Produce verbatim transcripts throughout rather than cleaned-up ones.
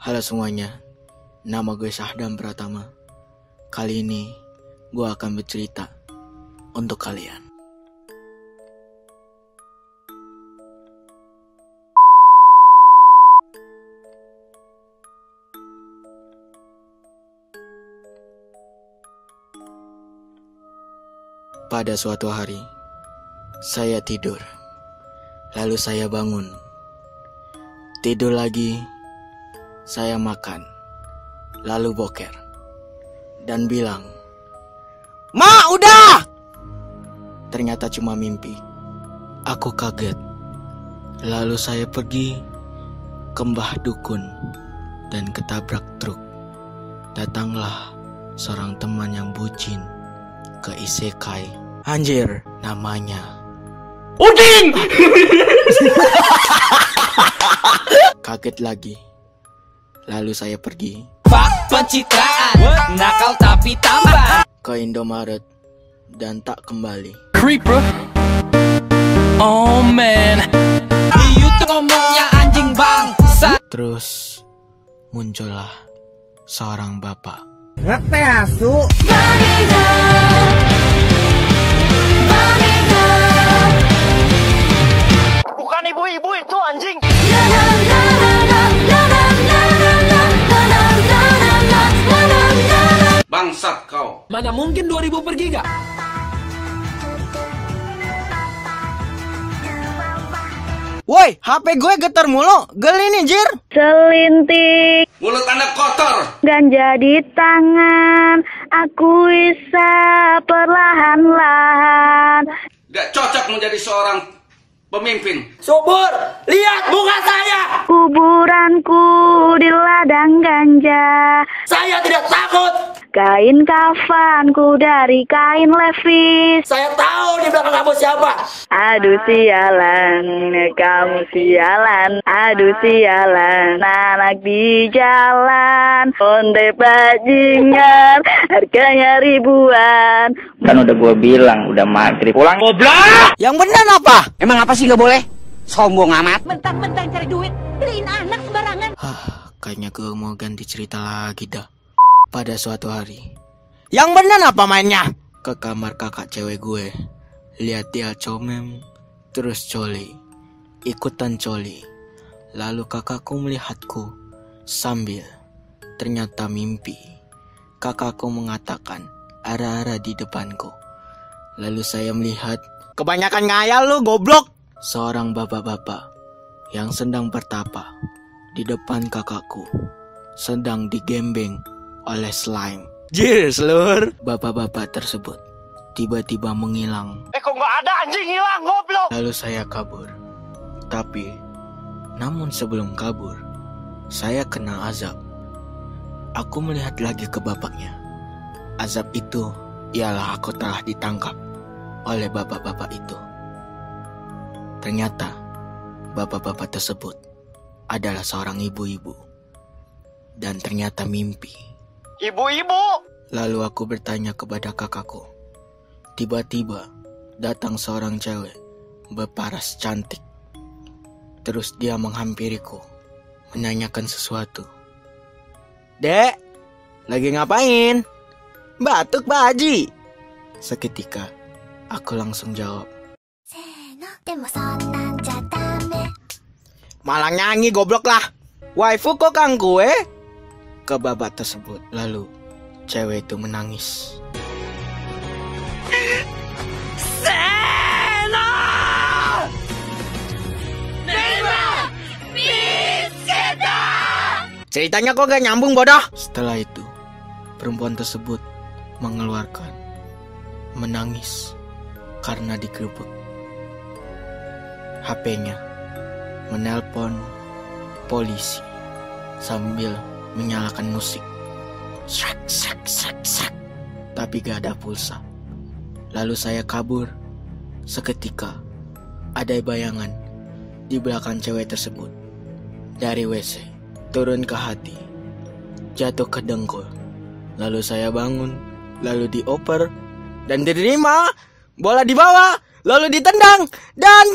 Halo semuanya, nama gue Syahdam Pratama. Kali ini gue akan bercerita untuk kalian. Pada suatu hari, saya tidur, lalu saya bangun. Tidur lagi, saya makan, lalu boker, dan bilang, "Ma, udah!" Ternyata cuma mimpi. Aku kaget. Lalu saya pergi ke Mbah Dukun dan ketabrak truk. Datanglah seorang teman yang bucin ke isekai. Anjir, namanya Udin. Kaget lagi. Lalu saya pergi Pak pencitraan, nakal tapi tambah ke Indomaret dan tak kembali. Creeper. Oh man, di YouTube ngomongnya anjing bangsa. Terus muncullah seorang bapak. Ngeteh asu. Bukan ibu-ibu itu anjing. Bangsat kau. Mana mungkin dua ribu pergi gak? Woi, H P gue getar mulu. Geli nih, Jir. Selinting Mulut anda kotor. ganja di tangan, aku bisa perlahan-lahan. Gak cocok menjadi seorang pemimpin. Subur, lihat muka saya. Kuburanku di ladang ganja, Saya tidak takut. kain kafanku dari kain levis. Saya tahu di belakang kamu siapa. Aduh sialan, kamu sialan. Aduh sialan, anak di jalan. Onde bajingan, harganya ribuan. Kan udah gue bilang, udah maghrib. Pulang. Yang benar apa? Emang apa sih gak boleh? Sombong amat. Mentang-mentang cari duit, beliin anak sembarangan. Hah, kayaknya gue mau ganti cerita lagi dah. Pada suatu hari, Yang bener apa mainnya? ke kamar kakak cewek gue. Lihat dia comem, terus coli. Ikutan coli. Lalu kakakku melihatku sambil ternyata mimpi. Kakakku mengatakan ara-ara di depanku. Lalu saya melihat Kebanyakan ngayal lu, goblok. seorang bapak-bapak yang sedang bertapa di depan kakakku, sedang digembeng oleh slime. Jir, selur. Bapak-bapak tersebut tiba-tiba menghilang. Eh kok nggak ada anjing hilang goblok. Lalu saya kabur. Tapi, namun sebelum kabur, saya kena azab. Aku melihat lagi ke bapaknya. Azab itu ialah aku telah ditangkap oleh bapak-bapak itu. Ternyata, bapak-bapak tersebut adalah seorang ibu-ibu. Dan ternyata mimpi. Ibu-ibu. Lalu aku bertanya kepada kakakku. Tiba-tiba datang seorang cewek berparas cantik. Terus dia menghampiriku, menanyakan sesuatu. Dek, lagi ngapain? Batuk, Pak Haji. Seketika, aku langsung jawab. Malah nyanyi, goblok lah. Waifu kok kang gue? Ke bapak tersebut. Lalu, cewek itu menangis. Ceritanya kok gak nyambung, bodoh? Setelah itu, perempuan tersebut mengeluarkan, menangis karena digerebek. H P-nya menelpon polisi sambil menyalakan musik. Srak, srak, srak, srak. Tapi gak ada pulsa. Lalu saya kabur. Seketika, ada bayangan di belakang cewek tersebut. Dari W C, turun ke hati, jatuh ke dengkul. Lalu saya bangun, lalu dioper, dan diterima. Bola di bawah, lalu ditendang dan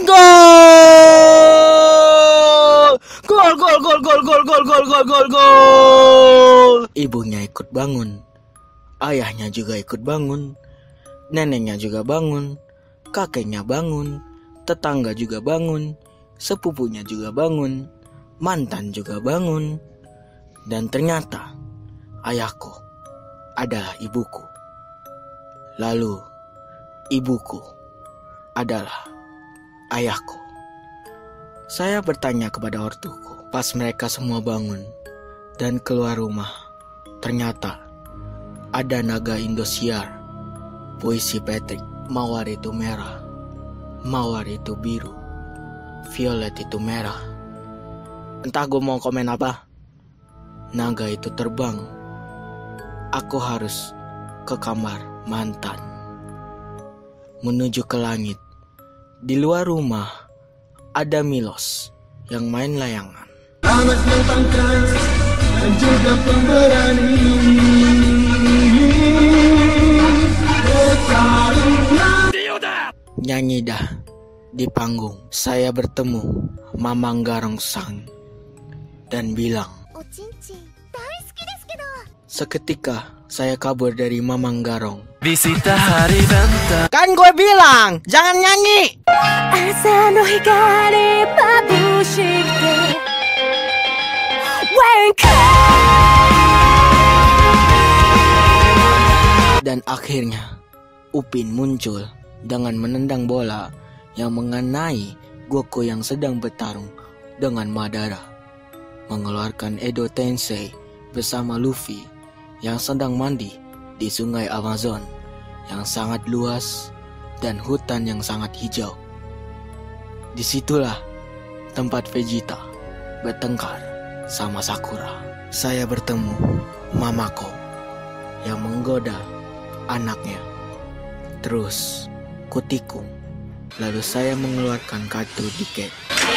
gol. Gol gol gol gol gol gol gol gol gol gol. Ibunya ikut bangun, ayahnya juga ikut bangun, neneknya juga bangun, kakeknya bangun, tetangga juga bangun, sepupunya juga bangun, mantan juga bangun. Dan ternyata ayahku adalah ibuku. Lalu ibuku adalah ayahku. Saya bertanya kepada ortuku pas mereka semua bangun dan keluar rumah. Ternyata ada naga Indosiar, puisi Patrick. Mawar itu merah, mawar itu biru, violet itu merah. Entah gue mau komen apa. Naga itu terbang. Aku harus ke kamar mantan, menuju ke langit. Di luar rumah ada Milos yang main layangan. Amat yang pangkas dan juga pemberani. Nyanyi dah di panggung. Saya bertemu Mamang Garong Sang dan bilang, seketika saya kabur dari Mamang Garong. Kan gue bilang jangan nyanyi. Dan akhirnya Upin muncul dengan menendang bola yang mengenai Goku yang sedang bertarung dengan Madara, mengeluarkan Edo Tensei bersama Luffy yang sedang mandi di sungai Amazon yang sangat luas dan hutan yang sangat hijau. Disitulah tempat Vegeta bertengkar sama Sakura. Saya bertemu Mamako yang menggoda anaknya. Terus kutikung. Lalu saya mengeluarkan kartu diket.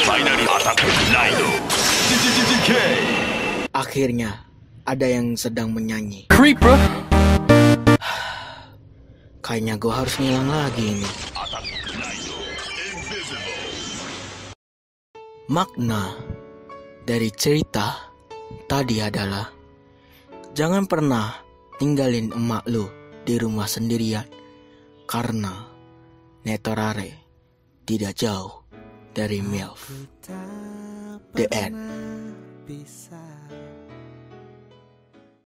Akhirnya ada yang sedang menyanyi. Creep, bro. Kayaknya gue harus ngilang lagi ini. Makna dari cerita tadi adalah jangan pernah tinggalin emak lu di rumah sendirian, karena Netorare tidak jauh dari MILF. The end.